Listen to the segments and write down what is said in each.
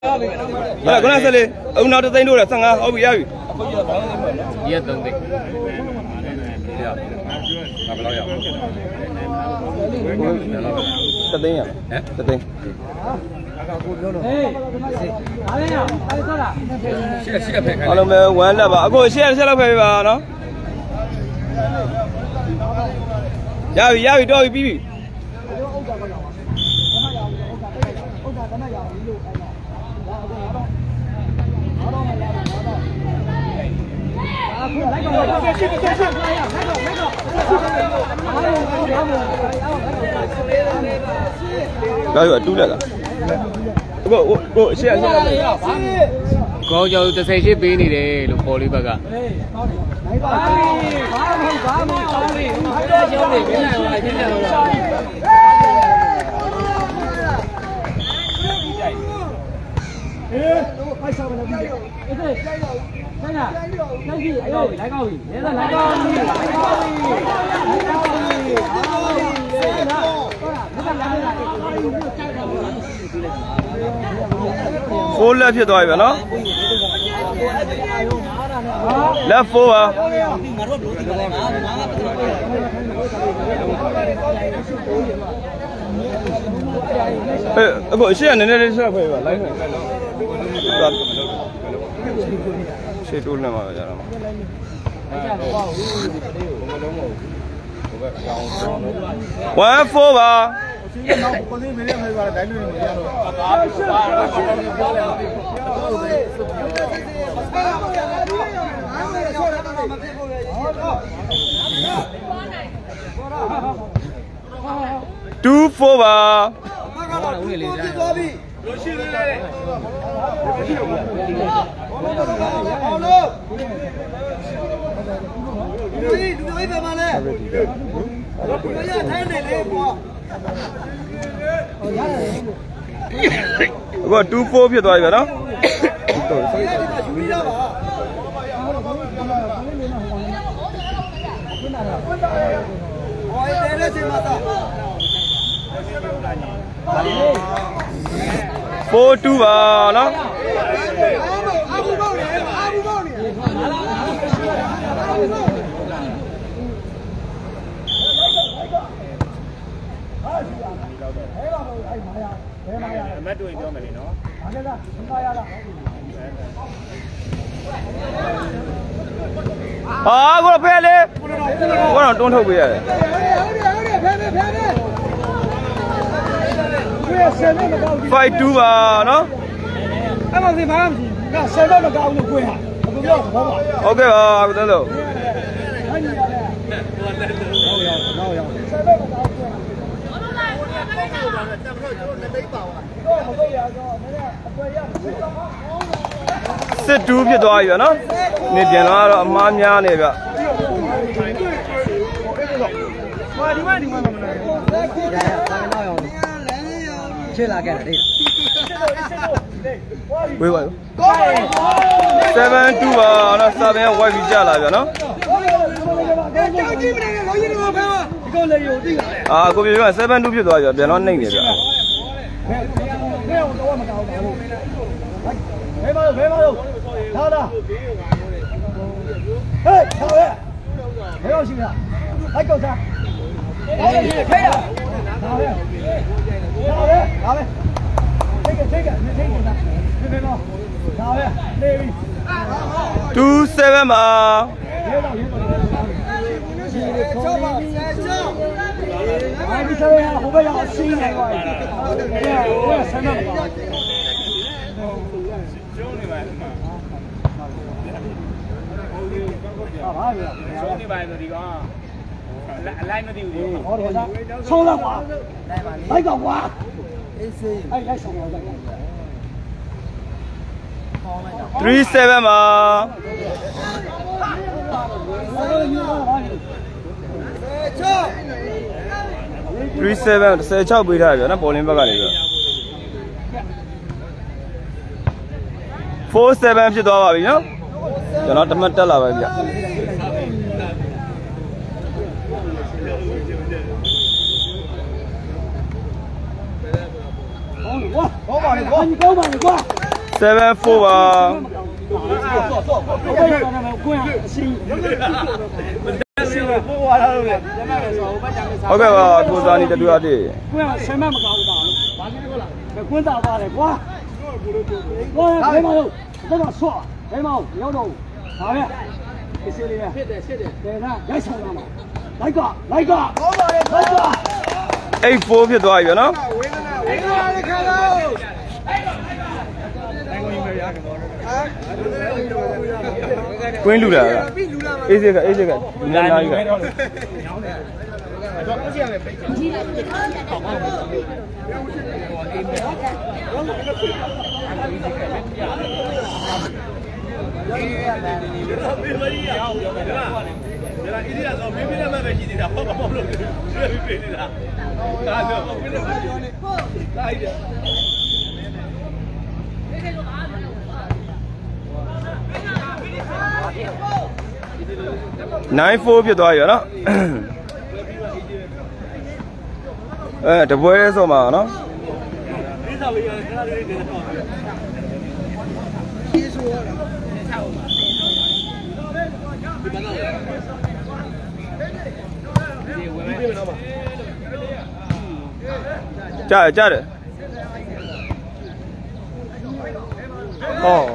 Là con nào lên? Ông nào tay đua là sang à? Ông bị ai? Yes, don't think. Tật tính à? Tật tính. Kalau mau wala ba? Aku share lah phải nó. Yawi đôi bibi. Đây là tu là. Cô share Có cho tôi xây xếp bên này để lục bò đi bạc à. Full left here thôi vậy nó. Left full à. Cô share này này share phải vậy. Share tool này mà giờ nào. One full à. Two four ba. Có 2-4 ဖြစ်သွားပြီနော်4-2 ပါနော်မတ်တို့ပြောမယ်လေနော်ဟာကိုဖဲလေကိုတော့တွန်းထုတ်ပေးရတယ်5-2ပါနော်အဲ့မှာစီမှာမရှိက10တော့မကောင်းလို့ကိုင်းဟာအခုပြောတော့ပါโอเคပါအခုတော့လို့စစ်တူးဖြစ်သွားပြီဗျနော်နေပြန်လာတော့အမားများနေဗျဒီမှာမလားချေလာခဲ့တယ်ဝေးပါ7-2ပါနော်စာပင်ဝိုက်ပြီးကြလာဗျနော်အာကိုပြေက7-2ဖြစ်သွားပြီပြန်တော့နှိမ့်နေဗျဘယ်မှာလို့ထားတာဟေးထားရဲဘယ်ရောက်ရှိလားလိုက်ကောက်စားခေးရထားရဲလာမယ်ထိတ်ကမထိတ်နေတာဒီတော့ထားရဲနေပြီ2-7ပါဒီဆိုရဟိုဘက်ရောက်စီးနေပါဟိုဆန်းတော့ကျုံးနေပါဒီမှာဟာဗျာကျုံးနေပါဆိုဒီကောင်အလိုက်မသိဘူးဟောတယ်ကွာဆုံးတော့ကွာလိုက်တော့ကွာအေးစေးအဲ့လိုက်ဆောင်တော့3-7ပါ3-7 ပေးထားရဗျာနော်ပေါ်လင်းဘက်ကနေဗျ4-7ဖြစ်သွားပါပြီနော်ကျွန်တော်တမတ်တက်လာပါဗျ好吧，你过。 7-4ပါဟုတ်ကဲ့ပါကိုစားနေတူရတဲ့ကွင်းဆယ်မမကောင်းဘူးပါလို့ဘာကြီးလို့လားကွင်းတာပါတယ်ကွာကွာဘယ်မှာလို့တော့ဆော့ဘယ်မှာရောက်တော့ဒါပဲအစီလေးဖြစ်တယ်တယ်ဒါရိုက်ဆောင်လာမှာလိုက်ကကောင်းပါလေလိုက်ကွာ 8-4ဖြစ်သွားပြီနော်ဝေးလာလေခါလို့ကွင်းလူတာအေးစေကလူနာကြီးက9-4ဖြစ်သွားပြီနော်တပွဲဆိုမှာနော်ကြားတယ်ဟော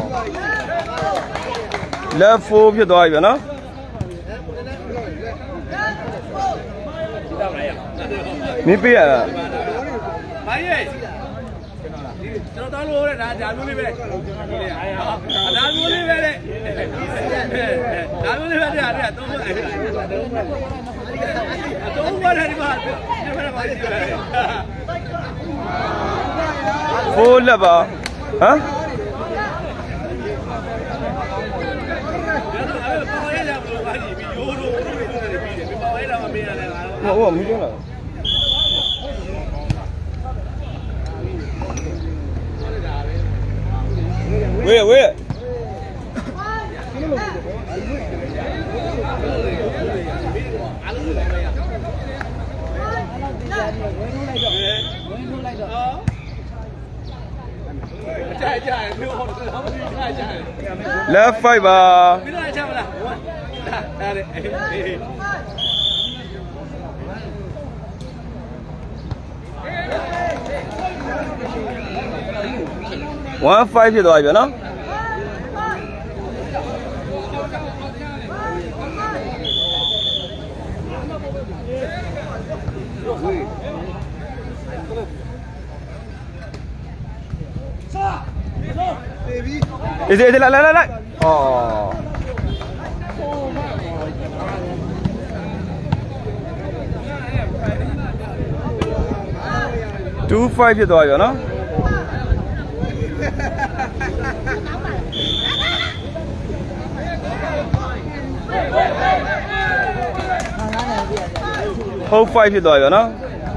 left 4ဖြစ်သွားပြီနော်မင်းပေးရတာဘာရဲ့ကျွန်တော်တောင်းလို့တဲ့ဒါမျိုးလေးပဲဒါမျိုးလေးပဲတဲ့ဒါမျိုးလေးပဲတဲ့အဲ့သုံးဖို့သုံးဖို့တယ်ဒီမှာဒီမှာပါကြည့်ရတယ်ဖိုးလက်ပါဟမ်ဟုတ်မင်းလားဝေးleft 5ပါမင်းတို့ချမလားဒါတဲ့ 1-5ဖြစ်သွားပြီနော်အေးလိုက်အော်2-5ဖြစ်သွားပြီနော်ဟုတ်5ဖြစ်သွားပြီနော်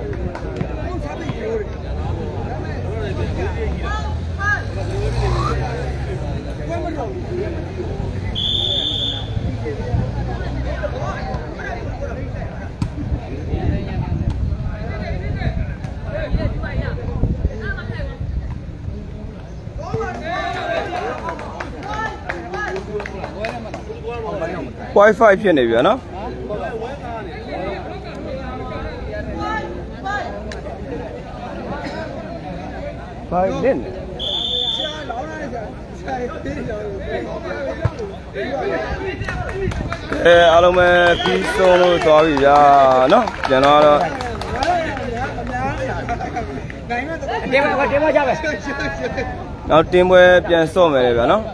Wi-Fi ဖြစ်နေပြီနော်ဘာလဲအားလုံးပဲပြီးဆုံးလို့သွားပြီဗျာနော်ကျွန်တော်တော့တင်ပါကြပဲနောက်တင်ပွဲပြန်စော့မယ်လေဗျာနော်